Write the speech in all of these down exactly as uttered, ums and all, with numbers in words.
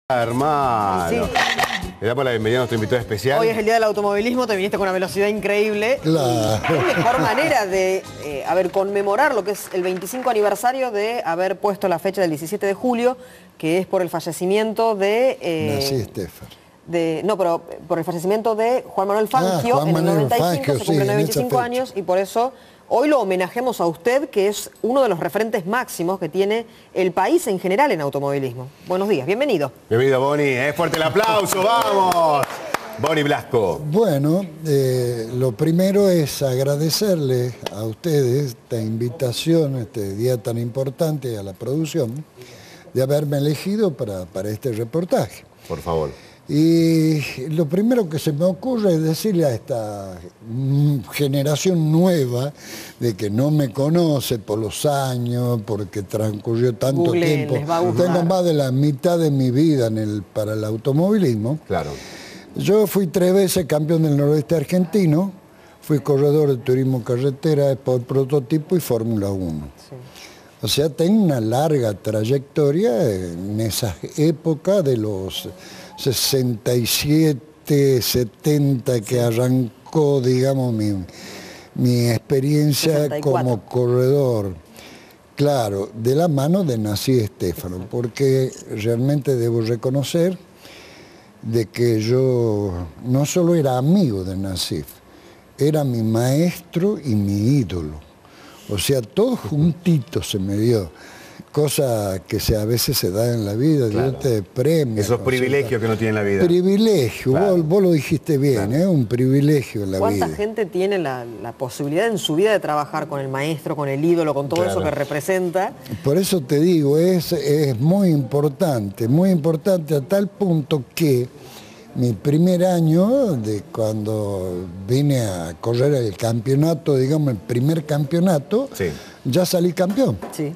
Hermano, Sí. le damos la bienvenida a nuestro invitado especial. Hoy es el día del automovilismo, te viniste con una velocidad increíble. Claro. ¿Qué mejor manera de, eh, a ver, conmemorar lo que es el veinticinco aniversario de haber puesto la fecha del diecisiete de julio, que es por el fallecimiento de... Eh, Nací Estefan. de, no, pero por el fallecimiento de Juan Manuel Fangio, Ah, Juan en el Manuel noventa y cinco, Fangio, se cumplen sí, en veinticinco esa fecha. años, y por eso hoy lo homenajeamos a usted, que es uno de los referentes máximos que tiene el país en general en automovilismo. Buenos días, bienvenido. Bienvenido, Boni. Es fuerte el aplauso, vamos. Boni Blasco. Bueno, eh, lo primero es agradecerle a ustedes esta invitación, este día tan importante, a la producción, de haberme elegido para, para este reportaje. Por favor. Y lo primero que se me ocurre es decirle a esta mm, generación nueva, de que no me conoce por los años, porque transcurrió tanto Googleen, tiempo, les va a gustar. tengo más de la mitad de mi vida en el, para el automovilismo. Claro. Yo fui tres veces campeón del noroeste argentino, fui corredor de turismo carretera, por prototipo y Fórmula uno. Sí. O sea, tengo una larga trayectoria en esa época de los sesenta y siete, setenta que arrancó, digamos, mi, mi experiencia sesenta y cuatro. como corredor. Claro, de la mano de Nací Estefano, porque realmente debo reconocer de que yo no solo era amigo de Nací, era mi maestro y mi ídolo. O sea, todo juntito se me dio. Cosa que se, a veces se da en la vida, Claro. Dios te premia. Esos privilegios que uno tiene en la vida. Privilegio, Claro. vos, vos lo dijiste bien, Claro. es un privilegio en la ¿Cuánta vida. gente tiene la, la posibilidad en su vida de trabajar con el maestro, con el ídolo, con todo Claro. eso que representa? Por eso te digo, es, es muy importante, muy importante a tal punto que mi primer año, de cuando vine a correr el campeonato, digamos el primer campeonato, Sí. ya salí campeón. Sí,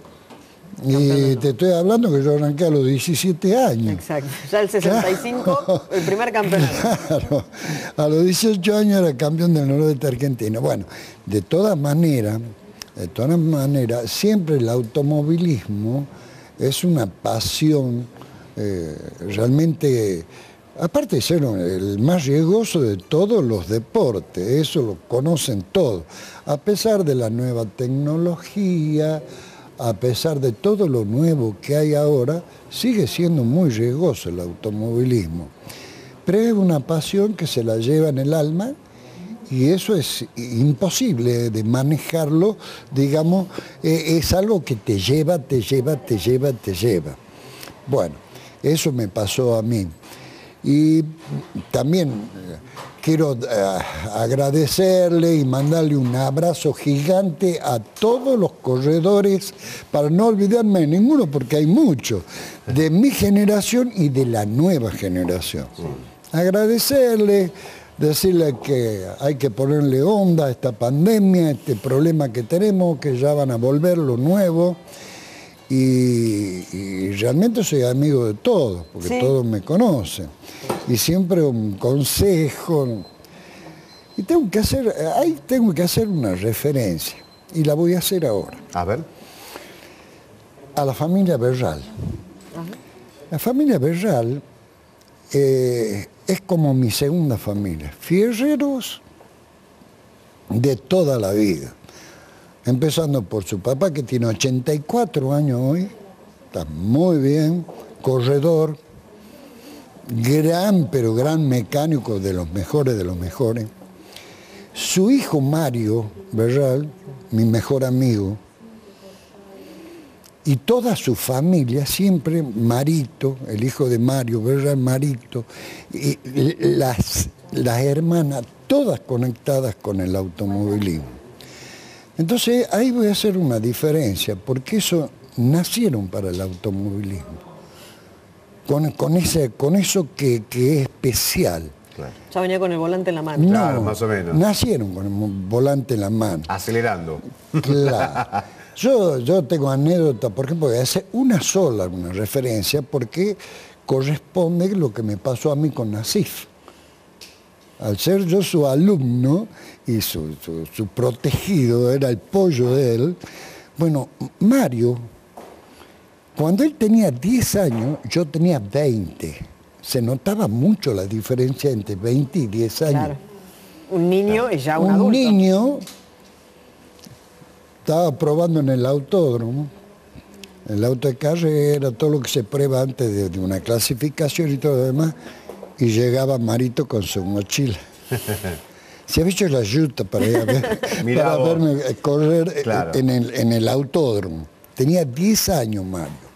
Y te estoy hablando que yo arranqué a los diecisiete años. exacto. Ya el sesenta y cinco, el primer campeonato. Claro, a los dieciocho años era campeón del noroeste argentino. Bueno, de todas maneras, de todas maneras, siempre el automovilismo es una pasión eh, realmente, aparte de ser el más riesgoso de todos los deportes, eso lo conocen todos, a pesar de la nueva tecnología, a pesar de todo lo nuevo que hay ahora, sigue siendo muy riesgoso el automovilismo. Pero es una pasión que se la lleva en el alma y eso es imposible de manejarlo, digamos, eh, es algo que te lleva, te lleva, te lleva, te lleva. Bueno, eso me pasó a mí. Y también eh, quiero eh, agradecerle y mandarle un abrazo gigante a todos los corredores, para no olvidarme de ninguno, porque hay muchos, de mi generación y de la nueva generación. Agradecerle, decirle que hay que ponerle onda a esta pandemia, a este problema que tenemos, que ya van a volver lo nuevo. Y, y realmente soy amigo de todos, porque Sí. todos me conocen. Y siempre un consejo. Y tengo que hacer, ahí tengo que hacer una referencia, y la voy a hacer ahora, A ver. a la familia Berral. La familia Berral eh, es como mi segunda familia, fierreros de toda la vida. Empezando por su papá, que tiene ochenta y cuatro años hoy, está muy bien, corredor, gran, pero gran mecánico, de los mejores de los mejores. Su hijo Mario Berral, mi mejor amigo, y toda su familia, siempre Marito, el hijo de Mario Berral, Marito, y las, las hermanas, todas conectadas con el automovilismo. Entonces ahí voy a hacer una diferencia, porque eso nacieron para el automovilismo, con, con, ese, con eso que, que es especial. Claro. Ya venía con el volante en la mano. Claro, más o menos. Nacieron con el volante en la mano. Acelerando. Claro. Yo, yo tengo anécdota, por ejemplo, voy a hacer una sola, una referencia, porque corresponde lo que me pasó a mí con Nasif. Al ser yo su alumno y su, su, su protegido, era el pollo de él, bueno, Mario Cuando él tenía diez años, yo tenía veinte. Se notaba mucho la diferencia entre veinte y diez años. Claro. Un niño y ya un, un adulto. Un niño estaba probando en el autódromo, el auto de carrera, todo lo que se prueba antes de, de una clasificación y todo lo demás, y llegaba Marito con su mochila. Se había hecho la yuta para, ir a ver, para verme correr claro. en, el, en el autódromo. Tenía diez años Mario.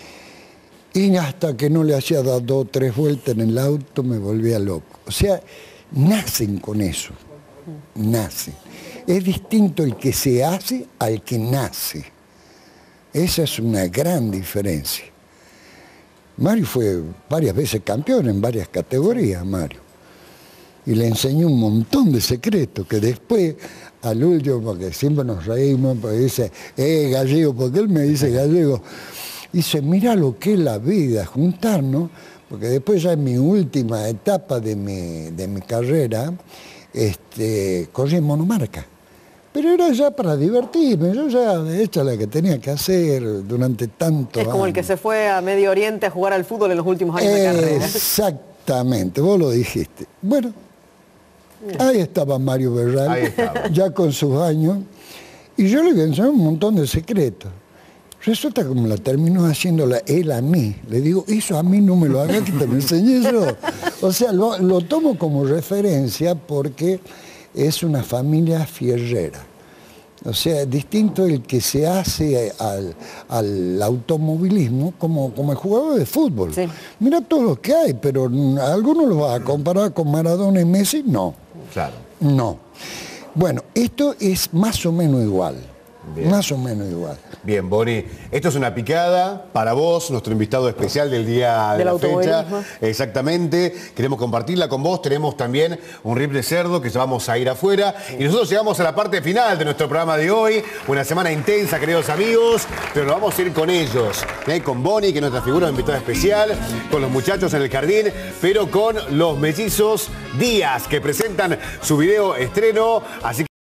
Y hasta que no le hacía dar dos o tres vueltas en el auto me volvía loco. O sea, nacen con eso. Nacen. Es distinto el que se hace al que nace. Esa es una gran diferencia. Mario fue varias veces campeón en varias categorías, Mario. Y le enseñó un montón de secretos que después, al último, porque siempre nos reímos, porque dice, eh, gallego, porque él me dice gallego. Dice, mira lo que es la vida, juntarnos, porque después ya en mi última etapa de mi, de mi carrera, este, corrí en monomarca. Pero era ya para divertirme, yo ya he hecho la que tenía que hacer durante tanto Es como años. El que se fue a Medio Oriente a jugar al fútbol en los últimos años eh, de carrera. Exactamente, vos lo dijiste. Bueno, ahí estaba Mario Berral, ahí estaba. Ya con sus años, y yo le había enseñado un montón de secretos. Resulta como la terminó haciéndola él a mí. Le digo, eso a mí no me lo haga, que te lo enseñé yo. O sea, lo, lo tomo como referencia porque es una familia fierrera. O sea, es distinto el que se hace al, al automovilismo como, como el jugador de fútbol. Sí. Mira todo lo que hay, pero ¿alguno lo va a comparar con Maradona y Messi? No. Claro. No. Bueno, esto es más o menos igual. Bien. Más o menos igual. Bien, Boni, esto es una picada para vos, nuestro invitado especial del día de la fecha. Exactamente, queremos compartirla con vos. Tenemos también un rip de cerdo que vamos a ir afuera. Y nosotros llegamos a la parte final de nuestro programa de hoy. Una semana intensa, queridos amigos, pero nos vamos a ir con ellos. ¿eh? Con Boni, que es nuestra figura de invitado especial, con los muchachos en el jardín, pero con los mellizos Díaz, que presentan su video estreno. Así que